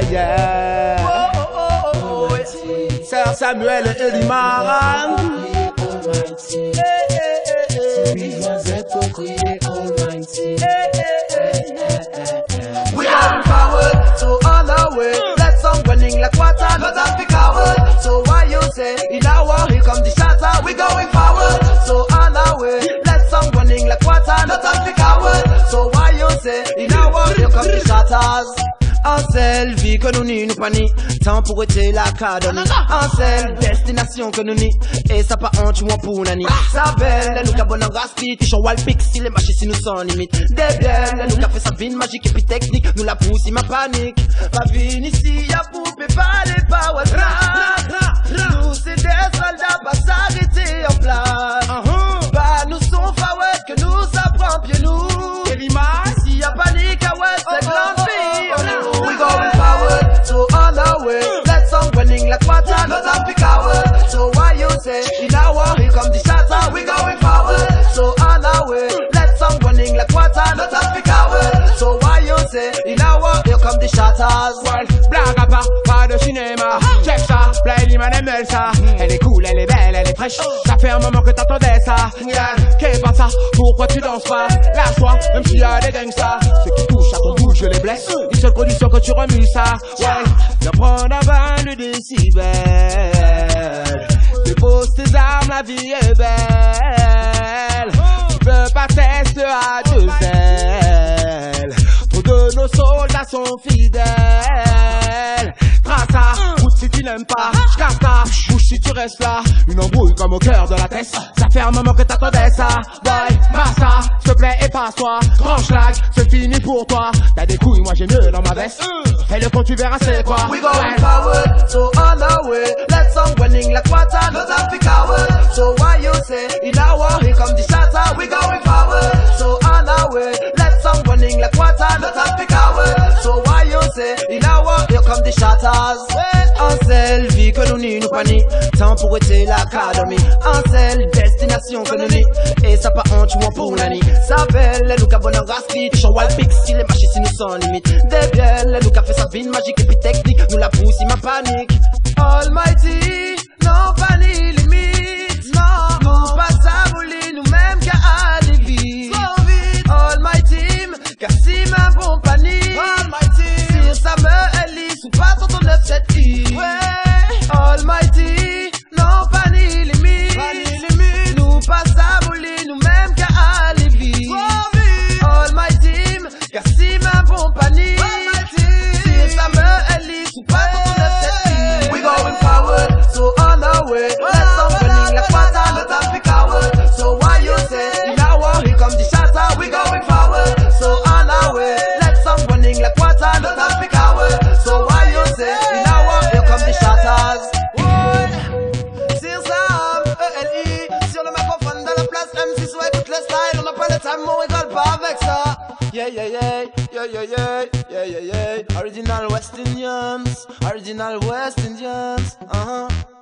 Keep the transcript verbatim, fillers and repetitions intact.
yeah. Oh, oh, oh, oh, oh. Sir Samuel et Liman. We are forward, so on our way. Let's song running like water, not that be coward. So why you say, in our war, here come the shatter. We going forward, so on our way. Let's song running like water, not that be coward. So why you say, in our war, here come the shatters. En seule vie que nous n'y nous pas ni temps pour être l'académie. En seule destination que nous n'y et ça pas honte ou en pour nani. Ça belle, nous cabonne en gaspille, qui chon wall pixie, les machines si nous sans limite. Des biens, nous qu'a fait sa vie magique et puis technique, nous la pousse ma panique. Ma vie ici y'a poupée pas les power. Nous c'est des soldats pas s'arrêter en place. Bah nous sont forward que nous apprend pied nous. Ici y'a panique à ouest, c'est grande fille. We going forward, so on our way. Let's song running like water, not that be coward. So why you say, in our war, here come the shatter. We going forward, so on our way. Let's song running like water, not that be coward. So why you say, in our war, here come the shatters. Well, blague à part, pas de cinéma. Check ça, play Liman aime ça. Elle est cool, elle est belle, elle est fraîche. Ça fait un moment que t'attendais ça. Yeah, qu'est pas ça, pourquoi tu danses pas? Lâche-toi, même s'il y a des gangsters. Ceux qui touchent à ton bouche, je les blesse. Une seule production que tu remues ça. Ouais, viens prendre un bain de décibels. Dépose tes armes, la vie est belle. Tu peux pas tester à deux ailes. Trop de nos soldats sont fidèles. Trace ça, route si tu n'aimes pas. J'casse ta bouche si tu restes là. Une embrouille comme au cœur de la tête. Ça fait un moment que t'attendais ça. Boy, massa, s'il te plaît et passe-toi. Grand schlag, c'est fini pour toi. T'as des couilles, moi j'ai mieux dans ma veste. Et le compte tu verras c'est quoi. We going forward, so on our way. Let's song running like water, not that be coward. So why you say, in our war, here come the shatter. We going forward, so on our way. Let's song running like water, not that be coward. So why you say, in our war, here come the shatters. En seule vie que nous n'y nous pas ni temps pour être l'académie. En seule destination que nous n'y et ça pas honte ou en pour l'année. Ça belle, nous cabonne en gaspille, chon wall pixie, les machines si nous sans limite. Des bielles, nous qu'a fait sa vie magique et puis technique, nous la pousse ma panique. Almighty, non pas ni limite, non, nous pas s'abouler nous-mêmes qu'à aller vite. Almighty, Kassim un bon panique. Almighty, si ça me élise ou pas ton neuf sept i. Almighty, non pas ni limite, nous pas s'abouler nous-mêmes qu'à aller vite. Almighty, Kassim un bon panique. Si ça me élise ou pas ton neuf sept i. We going forward, so on our way. Let's song running like water, not that be coward. So why you say, in our war, here come the shatter. We going forward, so on our way. Let's song running like water, not that be coward. So why you say, in our war, here come the shatters. Sir Sam, E L I, sur le microphone de la place M six, ouais, écoute le style, on n'a pas le time, on rigole pas avec ça. Yeah, yeah, yeah, yeah, yeah, yeah, yeah, yeah, yeah. Original West Indians, original West Indians, uh-huh.